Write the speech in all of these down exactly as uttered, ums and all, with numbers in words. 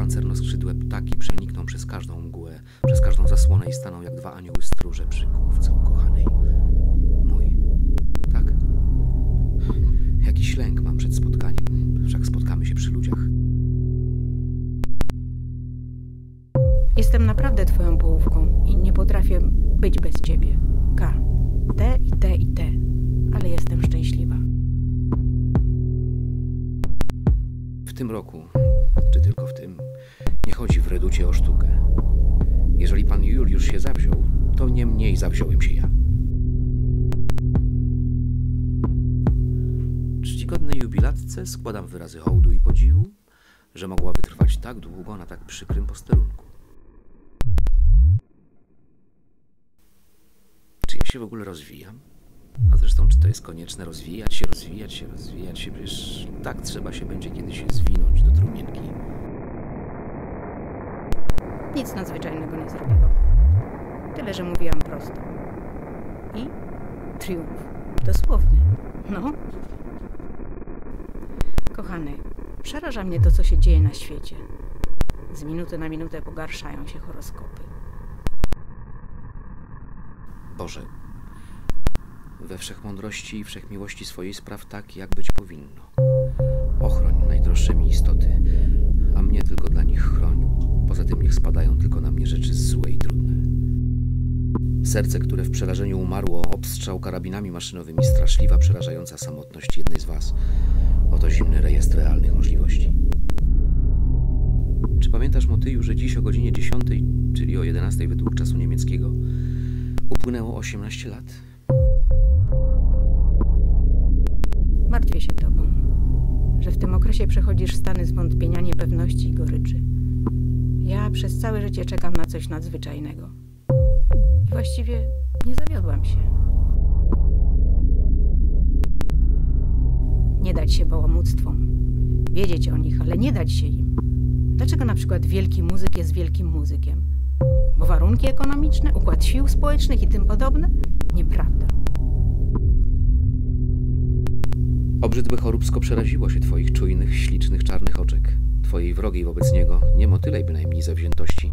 pancernoskrzydłe ptaki przenikną przez każdą mgłę, przez każdą zasłonę i staną jak dwa anioły stróże przy główce ukochanej. Mój. Tak? Jakiś lęk mam przed spotkaniem. Wszak spotkamy się przy ludziach. Jestem naprawdę twoją połówką i nie potrafię być bez ciebie. K. Te i te i te. Ale jestem szczęśliwa. W tym roku, czy tylko w tym, nie chodzi w reducie o sztukę. Jeżeli pan Juliusz się zawziął, to nie mniej zawziąłem się ja. Czcigodnej jubilatce składam wyrazy hołdu i podziwu, że mogła wytrwać tak długo na tak przykrym posterunku. Czy ja się w ogóle rozwijam? A zresztą, czy to jest konieczne rozwijać się, rozwijać się, rozwijać się? Przecież tak trzeba się będzie kiedyś zwinąć do trumienki. Nic nadzwyczajnego nie zrobiłam. Tyle, że mówiłam prosto. I triumf. Dosłowny. No. Kochany, przeraża mnie to, co się dzieje na świecie. Z minuty na minutę pogarszają się horoskopy. Boże, we wszechmądrości i wszechmiłości swojej spraw tak, jak być powinno. Ochroń najdroższe mi istoty, a mnie tylko dla nich chroń. Poza tym niech spadają tylko na mnie rzeczy złe i trudne. Serce, które w przerażeniu umarło, obstrzał karabinami maszynowymi, straszliwa, przerażająca samotność jednej z was. Oto zimny rejestr realnych możliwości. Czy pamiętasz, Motyju, że dziś o godzinie dziesiątej, czyli o jedenastej według czasu niemieckiego, upłynęło osiemnaście lat? Martwię się tobą, że w tym okresie przechodzisz stany zwątpienia, niepewności i goryczy. Ja przez całe życie czekam na coś nadzwyczajnego. I właściwie nie zawiodłam się. Nie dać się bałamuctwom. Wiedzieć o nich, ale nie dać się im. Dlaczego na przykład wielki muzyk jest wielkim muzykiem? Bo warunki ekonomiczne, układ sił społecznych i tym podobne? Nieprawda. Obrzydłe choróbsko przeraziło się twoich czujnych, ślicznych, czarnych oczek. Twojej wrogiej wobec niego, nie motylej bynajmniej zawziętości.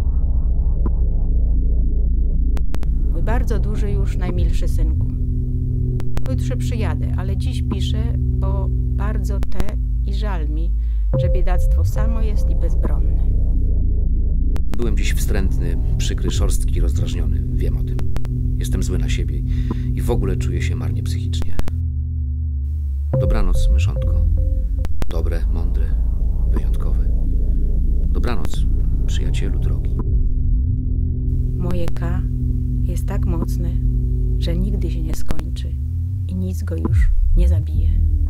Mój bardzo duży już najmilszy synku. Pojutrze przyjadę, ale dziś piszę, bo bardzo te i żal mi, że biedactwo samo jest i bezbronne. Byłem dziś wstrętny, przykry, szorstki, rozdrażniony. Wiem o tym. Jestem zły na siebie i w ogóle czuję się marnie psychicznie. Dobranoc, myszątko. Dobre, mądre, wyjątkowe. Dobranoc, przyjacielu drogi. Moje K jest tak mocne, że nigdy się nie skończy i nic go już nie zabije.